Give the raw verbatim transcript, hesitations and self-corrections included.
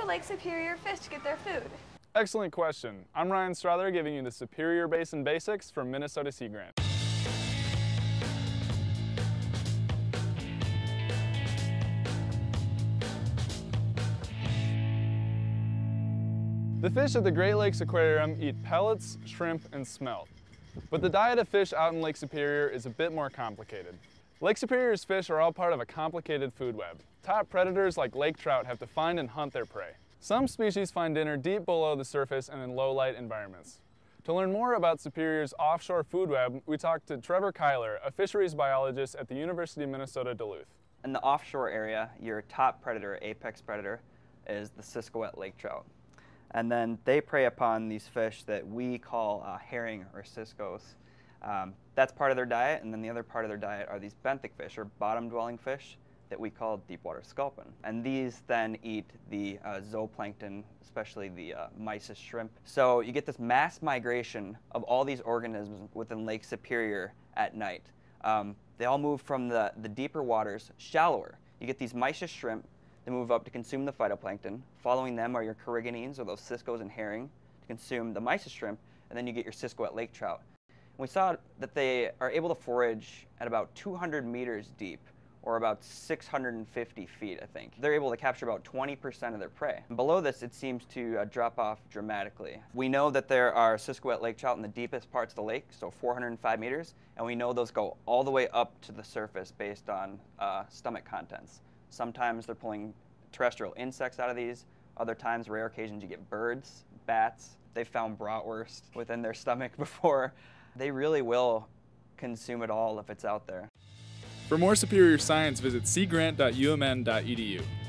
do Lake Superior fish to get their food? Excellent question. I'm Ryan Strother giving you the Superior Basin Basics from Minnesota Sea Grant. The fish at the Great Lakes Aquarium eat pellets, shrimp, and smelt. But the diet of fish out in Lake Superior is a bit more complicated. Lake Superior's fish are all part of a complicated food web. Top predators like lake trout have to find and hunt their prey. Some species find dinner deep below the surface and in low-light environments. To learn more about Superior's offshore food web, we talked to Trevor Keyler, a fisheries biologist at the University of Minnesota Duluth. In the offshore area, your top predator, apex predator, is the Siskiyou lake trout. And then they prey upon these fish that we call uh, herring or ciscos. Um, that's part of their diet, and then the other part of their diet are these benthic fish, or bottom-dwelling fish, that we call deepwater sculpin. And these then eat the uh, zooplankton, especially the uh, mysis shrimp. So you get this mass migration of all these organisms within Lake Superior at night. Um, they all move from the, the deeper waters shallower. You get these mysis shrimp. They move up to consume the phytoplankton. Following them are your corriganines, or those ciscos and herring, to consume the mysis shrimp, and then you get your Siskiyou lake trout. And we saw that they are able to forage at about two hundred meters deep, or about six hundred fifty feet, I think. They're able to capture about twenty percent of their prey. And below this, it seems to uh, drop off dramatically. We know that there are Siskiyou lake trout in the deepest parts of the lake, so four hundred five meters, and we know those go all the way up to the surface based on uh, stomach contents. Sometimes they're pulling terrestrial insects out of these. Other times, rare occasions, you get birds, bats. They've found bratwurst within their stomach before. They really will consume it all if it's out there. For more Superior science, visit sea grant dot U M N dot E D U.